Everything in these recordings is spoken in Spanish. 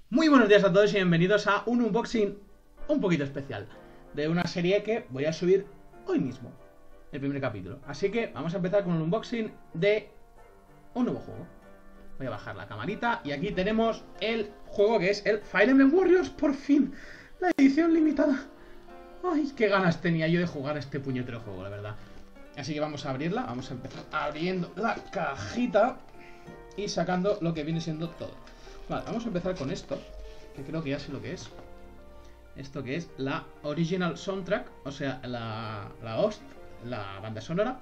Muy buenos días a todos y bienvenidos a un unboxing un poquito especial de una serie que voy a subir hoy mismo, el primer capítulo. Así que vamos a empezar con un unboxing de un nuevo juego. Voy a bajar la camarita y aquí tenemos el juego que es el Fire Emblem Warriors, por fin, la edición limitada. Ay, qué ganas tenía yo de jugar a este puñetero juego, la verdad. Así que vamos a abrirla, vamos a empezar abriendo la cajita y sacando lo que viene siendo todo. Vale, vamos a empezar con esto, que creo que ya sé lo que es. Esto que es la Original Soundtrack, o sea, la OST, la banda sonora,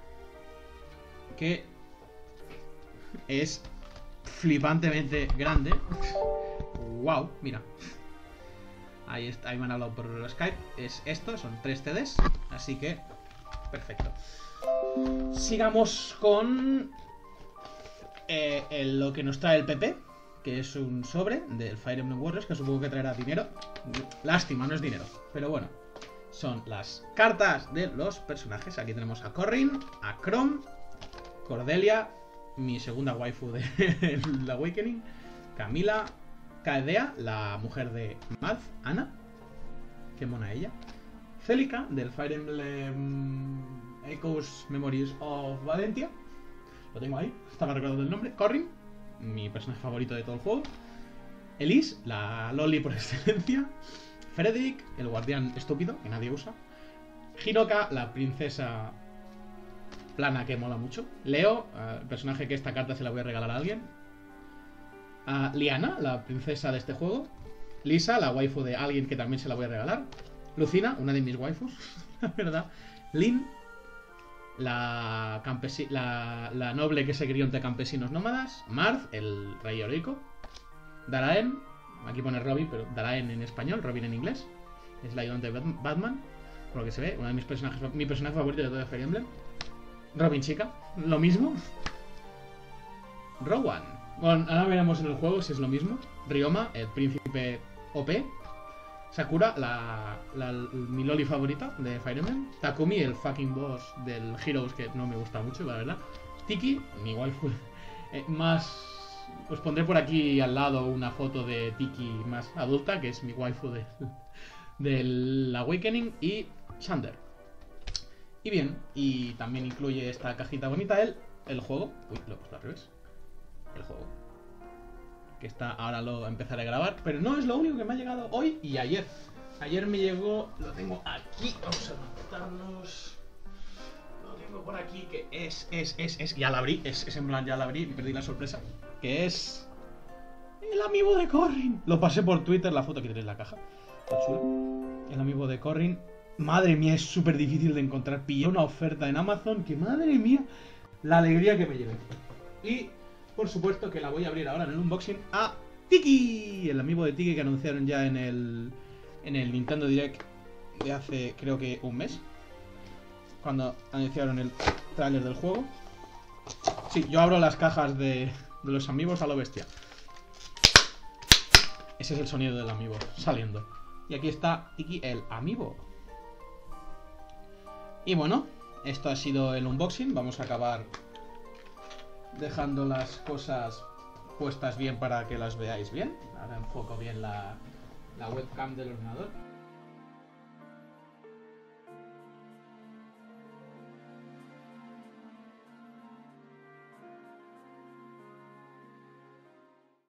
que es flipantemente grande. Wow, mira. Ahí me han hablado por Skype. Es esto, son 3 CDs, así que perfecto. Sigamos con lo que nos trae el PP, que es un sobre del Fire Emblem Warriors, que supongo que traerá dinero. Lástima, no es dinero, pero bueno. Son las cartas de los personajes. Aquí tenemos a Corrin, a Chrom, Cordelia, mi segunda waifu de el Awakening, Camila, Kaedea, la mujer de Marth, Ana, qué mona ella, Celica, del Fire Emblem Echoes Memories of Valentia, lo tengo ahí, estaba recordando el nombre, Corrin, mi personaje favorito de todo el juego, Elise, la loli por excelencia, Frederick, el guardián estúpido, que nadie usa, Hinoka, la princesa plana que mola mucho, Leo, el personaje que esta carta se la voy a regalar a alguien, Liana, la princesa de este juego, Lisa, la waifu de alguien que también se la voy a regalar, Lucina, una de mis waifus, la verdad, Lynn, la noble que se crió entre campesinos nómadas, Marth, el rey heroico, Daraen, aquí pone Robin, pero Daraen en español, Robin en inglés, es la ayudante de Batman, por lo que se ve, uno de mis personajes, mi personaje favorito de todo Fire Emblem, Robin chica, lo mismo, Rowan. Bueno, ahora veremos en el juego si es lo mismo. Ryoma, el príncipe OP. Sakura, mi loli favorita de Fire Emblem. Takumi, el fucking boss del Heroes, que no me gusta mucho, la verdad. Tiki, mi waifu más... Os pondré por aquí al lado una foto de Tiki más adulta, que es mi waifu del Awakening. Y Xander. Y bien, y también incluye esta cajita bonita el juego. Uy, lo he puesto al revés. El juego, que está, ahora lo empezaré a grabar, pero no es lo único que me ha llegado hoy y ayer. Ayer me llegó, lo tengo aquí, vamos a montarnos. Lo tengo por aquí, que es, ya la abrí, es en plan, ya la abrí, perdí la sorpresa. Que es el amiibo de Corrin. Lo pasé por Twitter, la foto que tenéis en la caja. Está chulo. El amiibo de Corrin. Madre mía, es súper difícil de encontrar. Pillé una oferta en Amazon, que madre mía, la alegría que me llevé. Y por supuesto que la voy a abrir ahora en el unboxing a Tiki, el amiibo de Tiki que anunciaron ya en el Nintendo Direct de hace, creo que un mes, cuando anunciaron el tráiler del juego. Sí, yo abro las cajas de los amiibos a lo bestia. Ese es el sonido del amiibo saliendo. Y aquí está Tiki, el amiibo. Y bueno, esto ha sido el unboxing. Vamos a acabar dejando las cosas puestas bien para que las veáis bien. Ahora enfoco bien la webcam del ordenador.